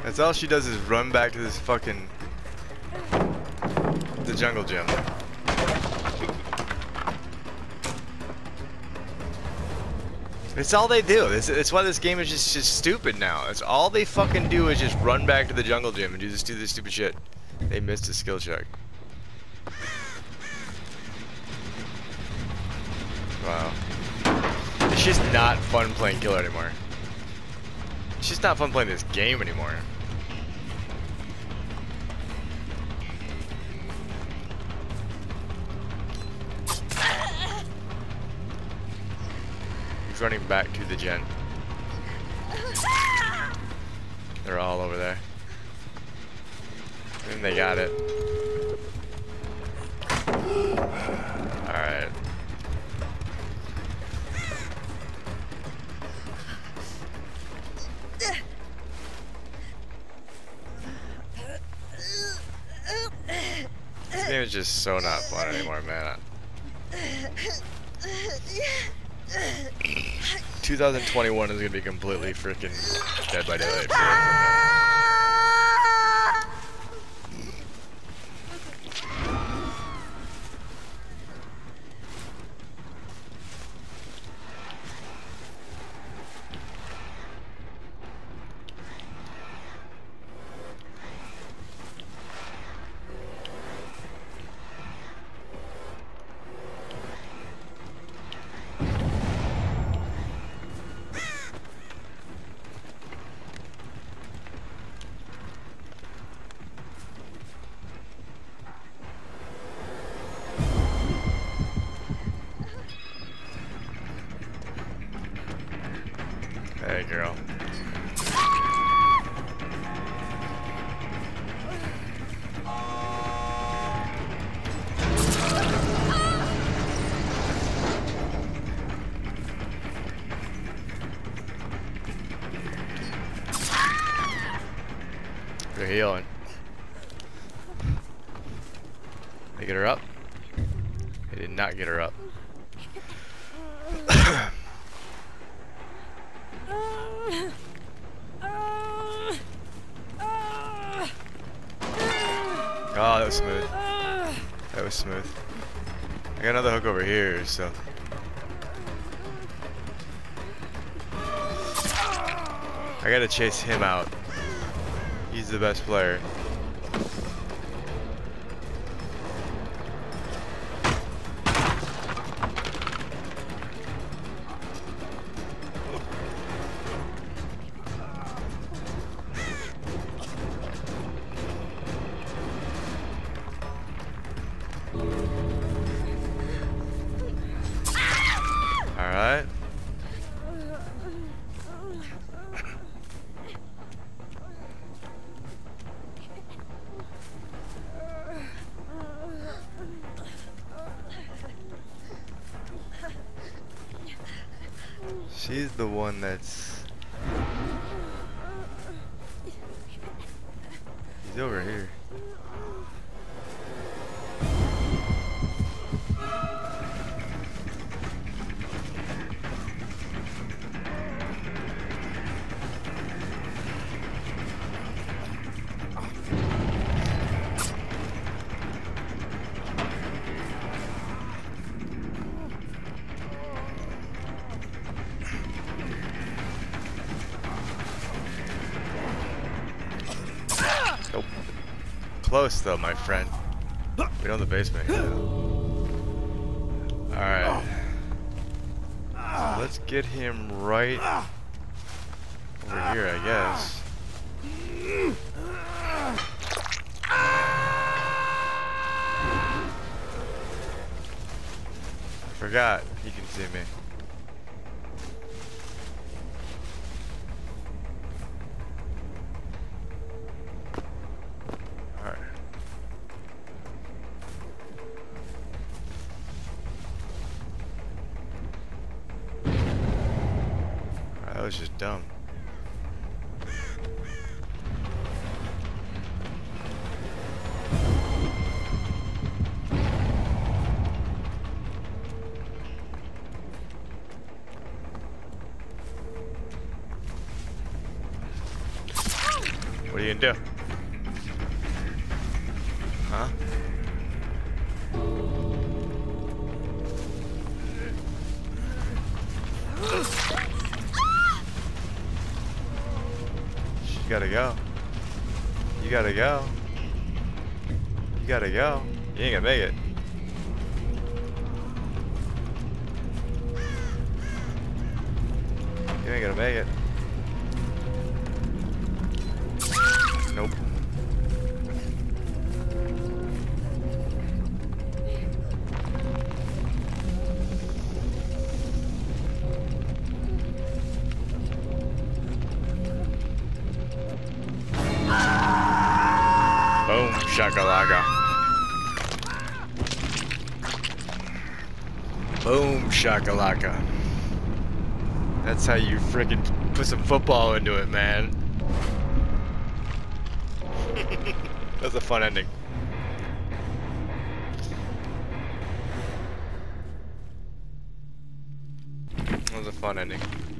That's all she does is run back to this fucking the jungle gym. It's all they do. It's why this game is just stupid now. It's all they fucking do is just run back to the jungle gym and do this stupid shit. They missed a skill check. Wow. It's just not fun playing killer anymore. It's just not fun playing this game anymore. He's running back to the gen. They're all over there. And they got it. Alright. This game is just so not fun anymore, man. 2021 is gonna be completely freaking Dead by Daylight. Hey, girl. They're healing. They get her up? They did not get her up. Oh, that was smooth. That was smooth. I got another hook over here, so. I gotta chase him out. He's the best player. Alright. She's the one that's... He's over here. Nope. Close though, my friend. We know the basement. Alright. So let's get him right over here, I guess. I forgot he can see me. That was just dumb. What are you gonna do? Huh? You gotta go. You gotta go. You gotta go. You ain't gonna make it. You ain't gonna make it. Nope. Boom, shakalaka. Boom, shakalaka. That's how you freaking put some football into it, man. That's a fun ending. That was a fun ending.